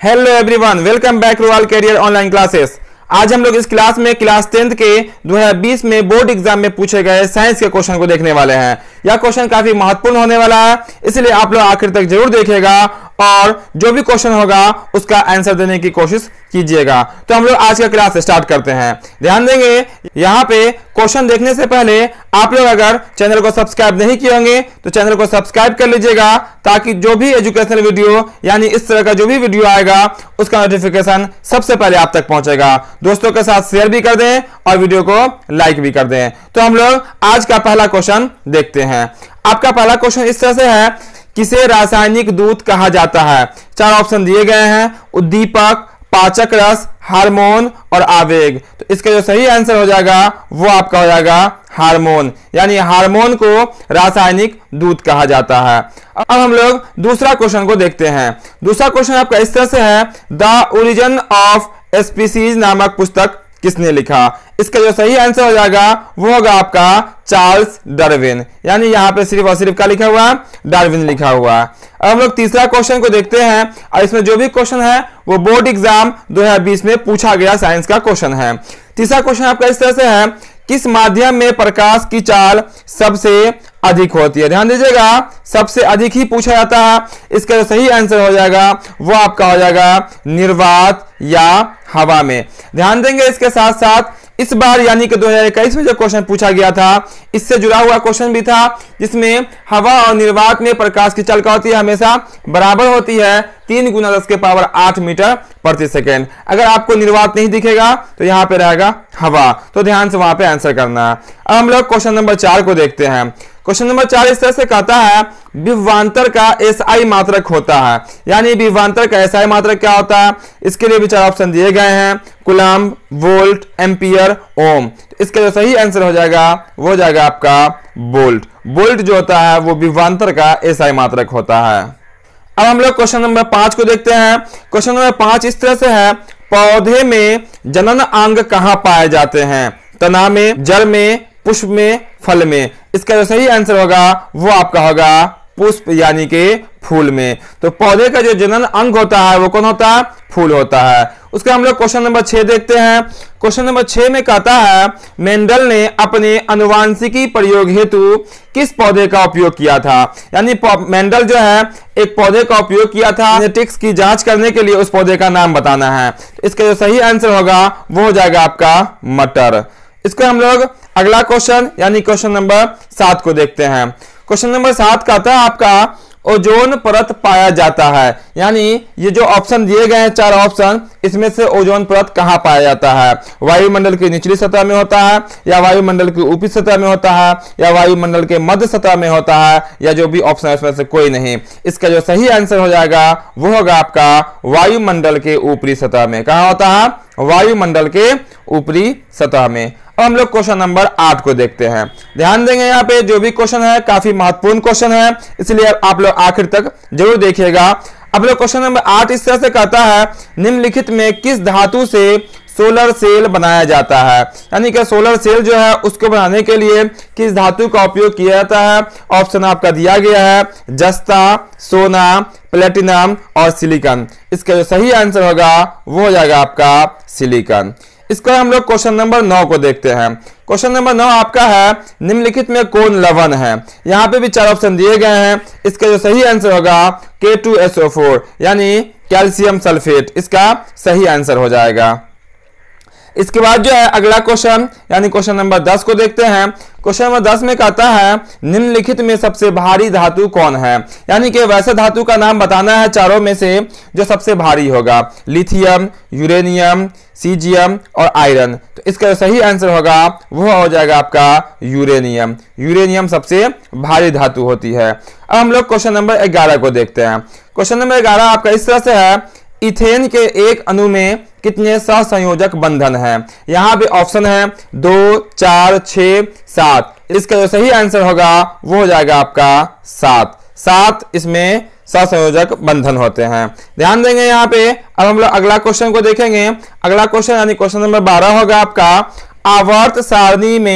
Hello everyone, welcome back to all career online classes. आज हम लोग इस क्लास में क्लास 10th के 2020 में बोर्ड एग्जाम में पूछे गए साइंस के क्वेश्चन को देखने वाले हैं। यह क्वेश्चन काफी महत्वपूर्ण होने वाला है, इसलिए आप लोग आखिर तक जरूर देखिएगा और जो भी क्वेश्चन होगा उसका आंसर देने की कोशिश कीजिएगा। तो हम लोग आज का क्लास स्टार्ट करते हैं। ध्यान देंगे, यहाँ पे क्वेश्चन देखने से पहले आप लोग अगर चैनल को सब्सक्राइब नहीं किए होंगे तो चैनल को सब्सक्राइब कर लीजिएगा, ताकि जो भी एजुकेशनल वीडियो यानी इस तरह का जो भी वीडियो आएगा उसका नोटिफिकेशन सबसे पहले आप तक पहुंचेगा। दोस्तों के साथ शेयर भी कर दें और वीडियो को लाइक भी कर दें। तो हम लोग आज का पहला क्वेश्चन देखते हैं। आपका पहला क्वेश्चन इस तरह से है, किसे रासायनिक दूत कहा जाता है? चार ऑप्शन दिए गए हैं, उद्दीपक, पाचक रस, हार्मोन और आवेग। तो इसका जो सही आंसर हो जाएगा वो आपका हो जाएगा हार्मोन, यानी हार्मोन को रासायनिक दूत कहा जाता है। अब हम लोग दूसरा क्वेश्चन को देखते हैं। दूसरा क्वेश्चन आपका इस तरह से है, द ओरिजिन ऑफ स्पीसीज नामक पुस्तक किसने लिखा? इसका जो सही आंसर हो जाएगा वो होगा आपका चार्ल्स डार्विन, यानी यहाँ पे सिर्फ और सिर्फ क्या लिखा हुआ है? डार्विन लिखा हुआ है। अब हम लोग तीसरा क्वेश्चन को देखते हैं और इसमें जो भी क्वेश्चन है वो बोर्ड एग्जाम 2020 में पूछा गया साइंस का क्वेश्चन है। तीसरा क्वेश्चन आपका इस तरह से है, किस माध्यम में प्रकाश की चाल सबसे अधिक होती है? ध्यान दीजिएगा, सबसे अधिक ही पूछा जाता है। इसका जो सही आंसर हो जाएगा वो आपका हो जाएगा निर्वात या हवा में। ध्यान देंगे, इसके साथ साथ इस बार यानी कि 2021 में जो क्वेश्चन पूछा गया था इससे जुड़ा हुआ क्वेश्चन भी था, जिसमें हवा और निर्वात में प्रकाश की चाल क्या होती है? हमेशा बराबर होती है 3 × 10⁸ मीटर प्रति सेकेंड। अगर आपको निर्वात नहीं दिखेगा तो यहाँ पे रहेगा हवा, तो ध्यान से वहां पे आंसर करना है। अब हम लोग क्वेश्चन नंबर 4 को देखते हैं। क्वेश्चन नंबर 4 इस तरह से कहता है, विभवांतर का एसआई मात्रक होता है, यानी विभवांतर का एसआई मात्रक क्या होता है? इसके लिए भी 4 ऑप्शन दिए गए हैं, कूलम्ब, वोल्ट, एम्पियर, ओम। तो इसका जो सही आंसर हो जाएगा वो हो जाएगा आपका वोल्ट। वोल्ट जो होता है वो विभवांतर का एसआई मात्रक होता है। अब हम लोग क्वेश्चन नंबर 5 को देखते हैं। क्वेश्चन नंबर 5 इस तरह से है, पौधे में जनन अंग कहाँ पाए जाते हैं? तना में, जड़ में, पुष्प में, फल में। इसका जो सही आंसर होगा वो आपका होगा पुष्प यानी के फूल में। तो पौधे का जो जनन अंग होता है वो कौन होता है? फूल होता है। उसका हम लोग क्वेश्चन नंबर 6 देखते हैं। क्वेश्चन नंबर 6 में कहता है, मेंडल ने अपने अनुवांशिकी प्रयोग हेतु किस पौधे का उपयोग किया था? यानी मेंडल जो है एक पौधे का उपयोग किया था जेनेटिक्स की जांच करने के लिए, उस पौधे का नाम बताना है। तो इसका जो सही आंसर होगा वो हो जाएगा आपका मटर। इसको हम लोग अगला क्वेश्चन यानी क्वेश्चन नंबर 7 को देखते हैं। क्वेश्चन नंबर 7 कहता है आपका, ओजोन परत पाया जाता है, यानी ये जो ऑप्शन दिए गए हैं 4 ऑप्शन, इसमें से ओजोन परत कहाँ पाया जाता है? वायुमंडल की निचली सतह में होता है, या वायुमंडल की ऊपरी सतह में होता है, या वायुमंडल के मध्य सतह में होता है, या जो भी ऑप्शन है उसमें से कोई नहीं। इसका जो सही आंसर हो जाएगा वो होगा आपका वायुमंडल के ऊपरी सतह में। कहाँ होता है? वायुमंडल के ऊपरी सतह में। अब हम लोग क्वेश्चन नंबर 8 को देखते हैं। ध्यान देंगे, यहाँ पे जो भी क्वेश्चन है काफी महत्वपूर्ण क्वेश्चन है, इसलिए आप लोग आखिर तक जरूर देखिएगा। अब लोग क्वेश्चन नंबर 8 इस तरह से कहता है, निम्नलिखित में किस धातु से सोलर सेल बनाया जाता है? यानी कि सोलर सेल जो है उसको बनाने के लिए किस धातु का उपयोग किया जाता है? ऑप्शन आपका दिया गया है, जस्ता, सोना, प्लेटिनम और सिलिकॉन। इसका जो सही आंसर होगा वो हो जाएगा आपका सिलिकॉन। इसको हम लोग क्वेश्चन नंबर 9 को देखते हैं। क्वेश्चन नंबर 9 आपका है, निम्नलिखित में कौन लवण है? यहाँ पे भी 4 ऑप्शन दिए गए हैं। इसका जो सही आंसर होगा K2SO4, यानी कैल्शियम सल्फेट। इसका सही आंसर हो जाएगा। इसके बाद जो है अगला क्वेश्चन यानी क्वेश्चन नंबर 10 को देखते हैं। क्वेश्चन नंबर 10 में कहता है, निम्नलिखित में सबसे भारी धातु कौन है? यानी कि वैसे धातु का नाम बताना है चारों में से जो सबसे भारी होगा, लिथियम, यूरेनियम, सीजियम और आयरन। तो इसका जो सही आंसर होगा वो हो जाएगा आपका यूरेनियम। यूरेनियम सबसे भारी धातु होती है। अब हम लोग क्वेश्चन नंबर 11 को देखते हैं। क्वेश्चन नंबर 11 आपका इस तरह से है, इथेन के एक अणु में कितने सहसंयोजक बंधन है? यहाँ पे ऑप्शन है 2, 4, 6, 7। इसका जो सही आंसर होगा वो हो जाएगा आपका 7 इसमें सहसंयोजक बंधन होते हैं। ध्यान देंगे यहाँ पे। अब हम लोग अगला क्वेश्चन को देखेंगे। अगला क्वेश्चन यानी क्वेश्चन नंबर 12 होगा आपका, आवर्त सारणी में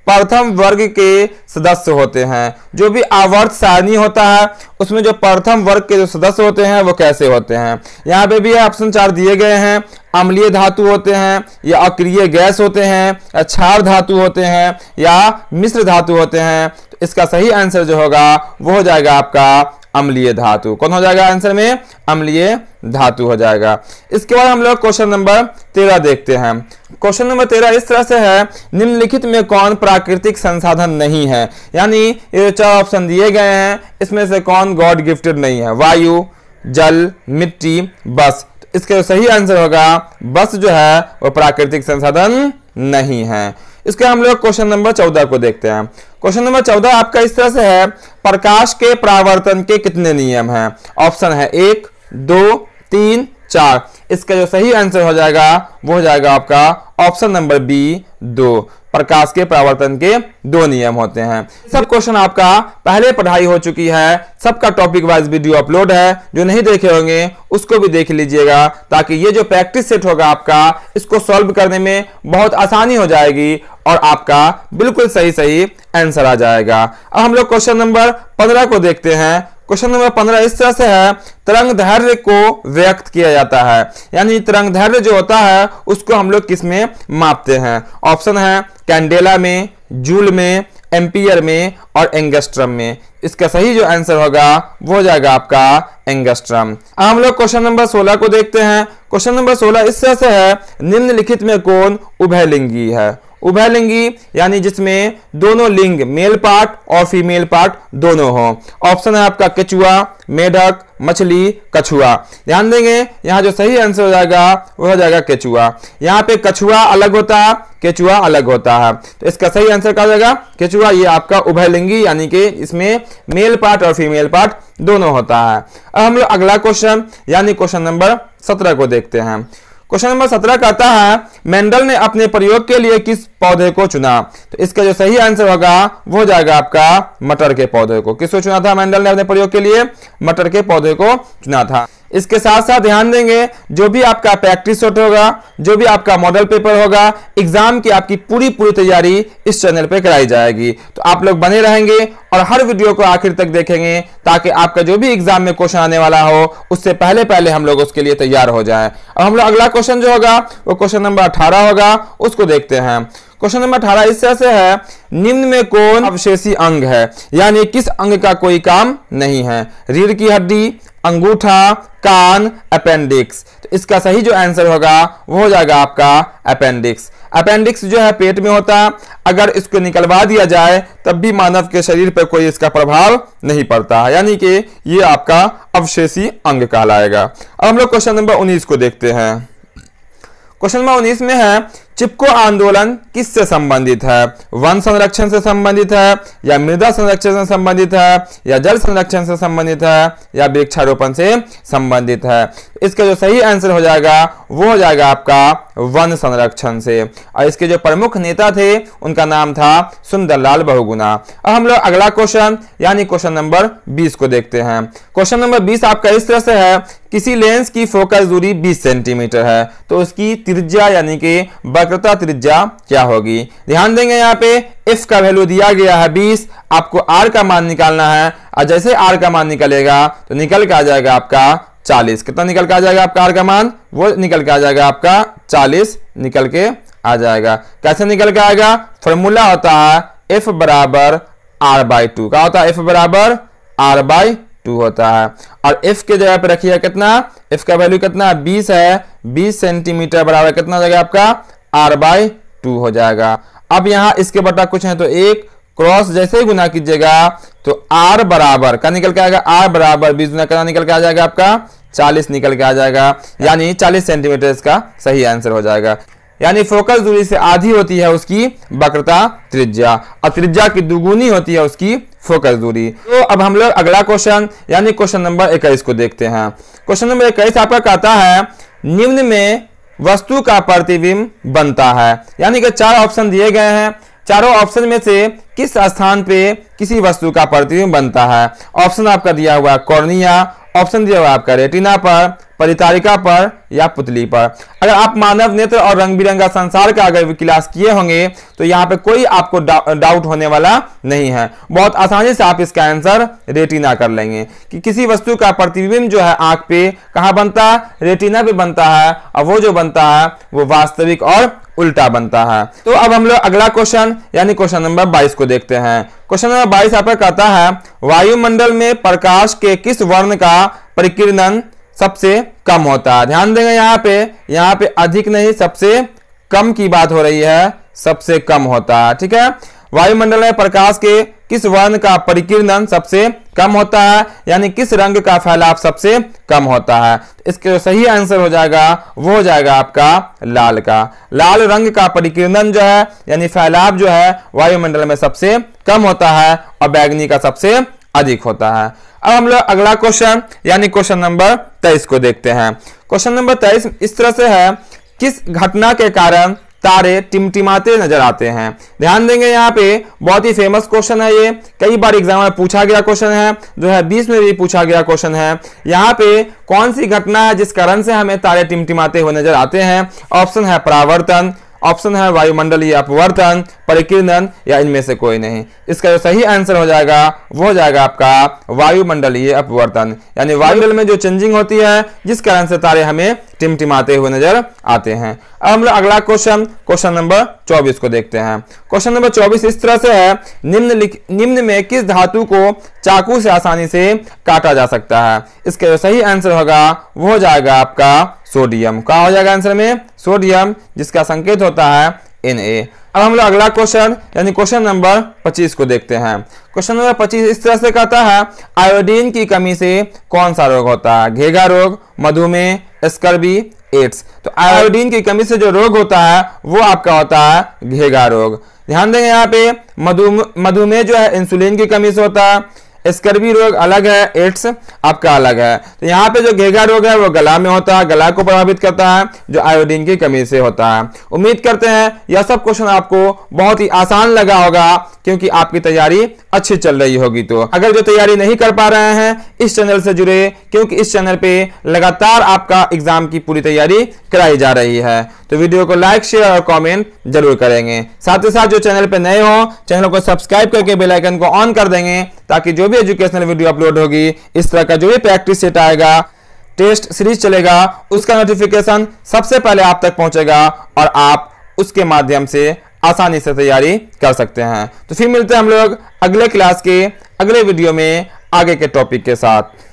प्रथम वर्ग के सदस्य होते हैं। जो भी आवर्त सारणी होता है उसमें जो प्रथम वर्ग के जो सदस्य होते हैं वो कैसे होते हैं। यहाँ पे भी ऑप्शन 4 दिए गए हैं। अम्लीय धातु होते हैं, या अक्रिय गैस होते हैं, या क्षार धातु होते हैं, या मिश्र धातु होते हैं। तो इसका सही आंसर जो होगा वो हो जाएगा आपका अम्लीय धातु। कौन हो जाएगा आंसर में? अम्लीय धातु हो जाएगा। इसके बाद हम लोग क्वेश्चन नंबर 13 देखते हैं। क्वेश्चन नंबर 13 इस तरह से है, निम्नलिखित में कौन प्राकृतिक संसाधन नहीं है। यानी ये 4 ऑप्शन दिए गए हैं, इसमें से कौन गॉड गिफ्टेड नहीं है। वायु, जल, मिट्टी, बस। तो इसका सही आंसर होगा बस जो है वो प्राकृतिक संसाधन नहीं है। इसके हम लोग क्वेश्चन नंबर 14 को देखते हैं। क्वेश्चन नंबर 14 आपका इस तरह से है, प्रकाश के परावर्तन के कितने नियम हैं। ऑप्शन है 1, 2, 3, 4। इसका जो सही आंसर हो जाएगा वो हो जाएगा आपका ऑप्शन नंबर बी, 2। प्रकाश के परावर्तन के 2 नियम होते हैं। सब क्वेश्चन आपका पहले पढ़ाई हो चुकी है, सबका टॉपिक वाइज वीडियो अपलोड है। जो नहीं देखे होंगे उसको भी देख लीजिएगा, ताकि ये जो प्रैक्टिस सेट होगा आपका, इसको सॉल्व करने में बहुत आसानी हो जाएगी और आपका बिल्कुल सही आंसर आ जाएगा। अब हम लोग क्वेश्चन नंबर 15 को देखते हैं। क्वेश्चन नंबर 15 इस तरह से है, तरंग दैर्घ्य को व्यक्त किया जाता है। यानी तरंग दैर्घ्य जो होता है उसको हम लोग किस में मापते हैं। ऑप्शन है कैंडेला में, जूल में, एम्पियर में और एंगस्ट्रम में। इसका सही जो आंसर होगा वो हो जाएगा आपका एंगस्ट्रम। अब हम लोग क्वेश्चन नंबर 16 को देखते हैं। क्वेश्चन नंबर 16 इस तरह से है, निम्नलिखित में कौन उभयलिंगी है। उभयलिंगी यानी जिसमें दोनों लिंग, मेल पार्ट और फीमेल पार्ट दोनों हो। ऑप्शन है आपका केचुआ, मेढक, मछली, कछुआ। ध्यान देंगे यहाँ जो सही आंसर हो जाएगा वो हो जाएगा केचुआ। यहाँ पे कछुआ अलग होता है, केचुआ अलग होता है। तो इसका सही आंसर क्या हो जाएगा? केचुआ। ये आपका उभयलिंगी यानी कि इसमें मेल पार्ट और फीमेल पार्ट दोनों होता है। अब हम लोग अगला क्वेश्चन यानी क्वेश्चन नंबर 17 को देखते हैं। क्वेश्चन नंबर 17 कहता है, मेंडल ने अपने प्रयोग के लिए किस पौधे को चुना। तो इसका जो सही आंसर होगा वो हो जाएगा आपका मटर के पौधे को। किसको चुना था मेंडल ने अपने प्रयोग के लिए? मटर के पौधे को चुना था। इसके साथ साथ ध्यान देंगे, जो भी आपका प्रैक्टिस सेट होगा, जो भी आपका मॉडल पेपर होगा, एग्जाम की आपकी पूरी तैयारी इस चैनल पे कराई जाएगी। तो आप लोग बने रहेंगे और हर वीडियो को आखिर तक देखेंगे, ताकि आपका जो भी एग्जाम में क्वेश्चन आने वाला हो उससे पहले हम लोग उसके लिए तैयार हो जाए। अब हम लोग अगला क्वेश्चन जो होगा वो क्वेश्चन नंबर 18 होगा, उसको देखते हैं। क्वेश्चन नंबर 18 इस तरह से है, निम्न में कौन अवशेषी अंग है। यानी किस अंग का कोई काम नहीं है। रीढ़ की हड्डी, अंगूठा, कान, अपेंडिक्स। तो इसका सही जो आंसर होगा वो हो जाएगा आपका अपेंडिक्स। अपेंडिक्स जो है पेट में होता है, अगर इसको निकलवा दिया जाए तब भी मानव के शरीर पर कोई इसका प्रभाव नहीं पड़ता, यानी कि ये आपका अवशेषी अंग कहलाएगा। अब हम लोग क्वेश्चन नंबर 19 को देखते हैं। क्वेश्चन नंबर 19 में है, चिपको आंदोलन किससे संबंधित है। वन संरक्षण से संबंधित है, या मृदा संरक्षण से संबंधित है, या जल संरक्षण से संबंधित है, या वृक्षारोपण से संबंधित है। इसका जो सही आंसर हो जाएगा वो हो जाएगा आपका वन संरक्षण से। और इसके जो प्रमुख नेता थे उनका नाम था सुंदरलाल बहुगुणा। अब हम लोग अगला क्वेश्चन यानी क्वेश्चन नंबर 20 को देखते हैं। क्वेश्चन नंबर 20 आपका इस तरह से है, किसी लेंस की फोकस दूरी 20 सेंटीमीटर है, तो उसकी त्रिज्या यानी कि वक्रता त्रिज्या क्या होगी। ध्यान देंगे यहाँ पे f का वैल्यू दिया गया है 20, आपको r का मान निकालना है। और जैसे r का मान निकलेगा तो निकल के आ जाएगा आपका 40। कितना निकल के आ जाएगा आपका r का मान? वो निकल के आ जाएगा आपका 40 निकल के आ जाएगा। कैसे निकल के आएगा? फॉर्मूला होता है f बराबर r/2। क्या होता है? f बराबर r/2 होता है। और f के जगह पे रखिए कितना, f का वैल्यू कितना 20 है, 20 सेंटीमीटर बराबर कितना हो जाएगा आपका r/2 हो जाएगा। अब यहाँ इसके बटा कुछ है तो एक क्रॉस जैसे ही गुना कीजिएगा तो r बराबर का निकल के आएगा, r बराबर 20 गुना करना निकल के आ जाएगा आपका 40 निकल के आ जाएगा, यानी 40 सेंटीमीटर इसका सही आंसर हो जाएगा। यानी फोकस दूरी से आधी होती है उसकी वक्रता त्रिज्या और त्रिज्या की दुगुनी होती है उसकी फोकस दूरी। तो अब हम लोग अगला क्वेश्चन यानी क्वेश्चन नंबर 21 को देखते हैं। क्वेश्चन नंबर 21 आपका कहता है, निम्न में वस्तु का प्रतिबिंब बनता है। यानी कि 4 ऑप्शन दिए गए हैं, चारों ऑप्शन में से किस स्थान पे किसी वस्तु का प्रतिबिंब बनता है? ऑप्शन आपका दिया हुआ है कॉर्निया, ऑप्शन दिया हुआ है आपका रेटिना पर, परितारिका पर या पुतली पर। अगर आप मानव नेत्र और रंग बिरंगा संसार का अगर क्लास किए होंगे तो यहाँ पे कोई आपको डाउट होने वाला नहीं है। बहुत आसानी से आप इसका आंसर रेटिना कर लेंगे कि किसी वस्तु का प्रतिबिंब जो है आंख पे कहाँ बनता है? रेटिना पे बनता है, और वो जो बनता है वो वास्तविक और उल्टा बनता है। तो अब हम लोग अगला क्वेश्चन यानी क्वेश्चन नंबर 22 को देखते हैं। क्वेश्चन नंबर 22 आपका कहता है वायुमंडल में प्रकाश के किस वर्ण का परिकीर्णन सबसे कम होता है? ध्यान देंगे यहाँ पे अधिक नहीं, सबसे कम की बात हो रही है, सबसे कम होता है। ठीक है, वायुमंडल में प्रकाश के किस वर्ण का परिकीर्णन सबसे कम होता है, यानी किस रंग का फैलाव सबसे कम होता है? इसके सही आंसर हो जाएगा वो हो जाएगा आपका लाल का। लाल रंग का परिकीर्णन जो है यानी फैलाव जो है वायुमंडल में सबसे कम होता है और बैगनी का सबसे अधिक होता है। अब हम लोग अगला क्वेश्चन यानी क्वेश्चन नंबर 23 को देखते हैं। क्वेश्चन नंबर 23 इस तरह से है, किस घटना के कारण तारे टिमटिमाते नजर आते हैं? ध्यान देंगे यहाँ पे बहुत ही फेमस क्वेश्चन है, ये कई बार एग्जाम में पूछा गया क्वेश्चन है, 2020 में भी पूछा गया क्वेश्चन है। यहाँ पे कौन सी घटना है जिस कारण से हमें तारे टिमटिमाते हुए नजर आते हैं? ऑप्शन है परावर्तन, ऑप्शन है वायुमंडलीय अपवर्तन, परिकीर्णन या इनमें से कोई नहीं। इसका जो सही आंसर हो जाएगा वो हो जाएगा आपका वायुमंडलीय अपवर्तन, यानी वायुमंडल में जो चेंजिंग होती है जिस कारण से तारे हमें टिमटिमाते हुए नजर आते हैं। अब हम लोग अगला क्वेश्चन नंबर 24 को देखते हैं। क्वेश्चन नंबर 24 इस तरह से है, निम्न में किस धातु को चाकू से आसानी से काटा जा सकता है? इसका जो सही आंसर होगा वो हो जाएगा आपका सोडियम। क्या हो जाएगा आंसर में? सोडियम, जिसका संकेत होता है Na। अब हम लोग अगला क्वेश्चन यानी क्वेश्चन नंबर 25 को देखते हैं। क्वेश्चन नंबर 25 इस तरह से कहता है, आयोडीन की कमी से कौन सा रोग होता है? घेगा रोग, मधुमेह, स्कर्वी, एड्स। तो आयोडीन की कमी से जो रोग होता है वो आपका होता है घेगा रोग। ध्यान देंगे यहाँ पे मधुमेह जो है इंसुलिन की कमी से होता है, स्कर्वी रोग अलग है, एड्स आपका अलग है। तो यहाँ पे जो घेगा रोग है वो गला में होता है, गला को प्रभावित करता है, जो आयोडीन की कमी से होता है। उम्मीद करते हैं यह सब क्वेश्चन आपको बहुत ही आसान लगा होगा क्योंकि आपकी तैयारी अच्छी चल रही होगी। तो अगर जो तैयारी नहीं कर पा रहे हैं इस चैनल से जुड़े, क्योंकि इस चैनल पे लगातार आपका एग्जाम की पूरी तैयारी कराई जा रही है। तो वीडियो को लाइक, शेयर और कमेंट जरूर करेंगे। साथ ही साथ जो चैनल पे नए हो चैनल को सब्सक्राइब करके बेल आइकन को ऑन कर देंगे ताकि जो भी एजुकेशनल वीडियो अपलोड होगी, इस तरह का जो भी प्रैक्टिस सेट आएगा, टेस्ट सीरीज चलेगा, उसका नोटिफिकेशन सबसे पहले आप तक पहुंचेगा और आप उसके माध्यम से आसानी से तैयारी कर सकते हैं। तो फिर मिलते हैं हम लोग अगले क्लास के अगले वीडियो में आगे के टॉपिक के साथ।